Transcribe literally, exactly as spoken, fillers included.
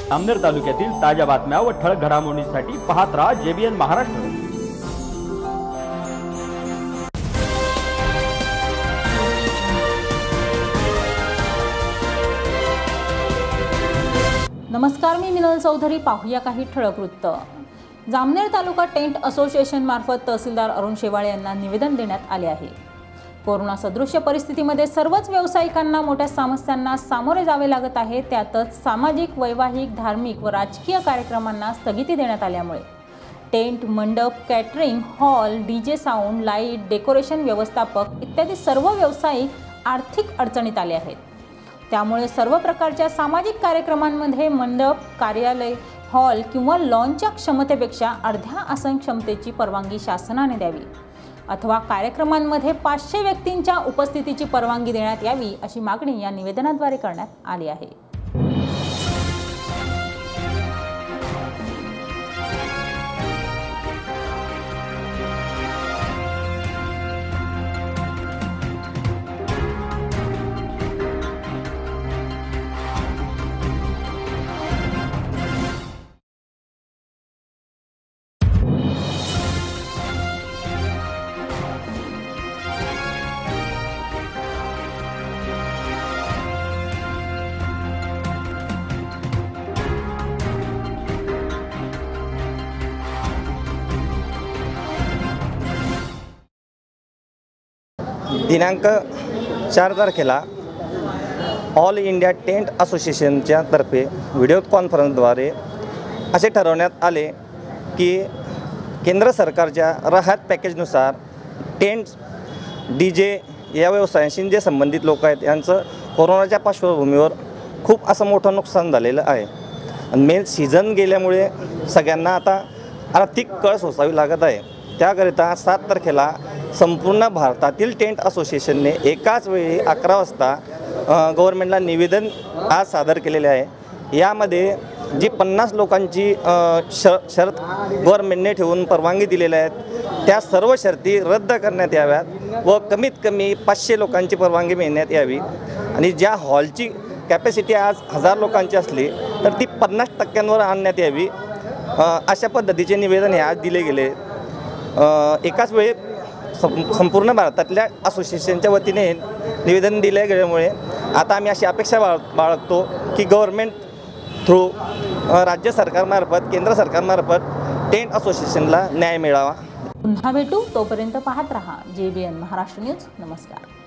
जामनेर तालुक्यातील ताज्या बातम्या व ठळक घडामोडींसाठी पाहत राहा जेबीएन महाराष्ट्र। नमस्कार, मी मिनल चौधरी। पाहूया काही ठळक वृत्त। जामनेर तालुका टेंट असोसिएशन मार्फत तहसीलदार अरुण शेवाळे यांना निवेदन देण्यात आले आहे। कोरोना सदृश्य परिस्थितीमध्ये सर्वच व्यावसायिकांना मोठ्या समस्यांना सामोरे जावे लागत आहे। त्यातच सामाजिक, वैवाहिक, धार्मिक व राजकीय कार्यक्रमांना स्थगिती देण्यात आल्यामुळे टेंट, मंडप, catering, hall, DJ sound, light, decoration व्यवस्थापक इत्यादी सर्व व्यावसायिक आर्थिक अडचणीत आले आहेत। त्यामुळे सर्व प्रकारच्या सामाजिक कार्यक्रमांमध्ये मंडप, कार्यालय, हॉल किंवा लॉनच्या क्षमतेपेक्षा अर्ध्या आसन क्षमतेची परवानगी शासनाने द्यावी अथवा कार्यक्रमांमध्ये पाचशे व्यक्तींच्या उपस्थितीची परवानगी देण्यात यावी अशी मागणी या निवेदनाद्वारे करण्यात आली आहे। दिनांक चार तारखेला ऑल इंडिया टेंट असोसिएशनच्या तर्फे व्हिडिओ कॉन्फरन्सद्वारे असे ठरवण्यात आले की केंद्र सरकारच्या राहत पॅकेजनुसार टेंट, डी जे या व्यवसायांशी जे संबंधित लोक आहेत यांचं कोरोनाच्या पार्श्वभूमीवर खूप असं मोठं नुकसान झालेलं आहे। आणि मेन सीझन गेल्यामुळे सगळ्यांना आता आर्थिक कळ सोसावी लागत आहे। त्याकरिता सात तारखेला संपूर्ण भारतातील टेंट असोसिएशनने एकाच वेळी अकरा वाजता गव्हर्नमेंटला निवेदन आज सादर केलेले आहे। यामध्ये जी पन्नास लोकांची श शर्त गव्हर्नमेंटने ठेवून परवानगी दिलेल्या आहेत त्या सर्व शर्ती रद्द करण्यात याव्यात व कमीत कमी पाचशे लोकांची परवानगी मिळण्यात यावी। आणि ज्या हॉलची कॅपॅसिटी आज हजार लोकांची असली तर ती पन्नास टक्क्यांवर आणण्यात यावी अशा पद्धतीचे निवेदन हे आज दिले गेले। एकाच वेळी संपूर्ण भारतातल्या असोसिएशनच्या वतीने निवेदन दिले गेल्यामुळे आता आम्ही अशी अपेक्षा बाळ बाळगतो की गव्हर्नमेंट थ्रू राज्य सरकारमार्फत, केंद्र सरकारमार्फत टेंट असोसिएशनला न्याय मिळावा। पुन्हा भेटू, तोपर्यंत पाहत रहा जेबीएन महाराष्ट्र न्यूज। नमस्कार।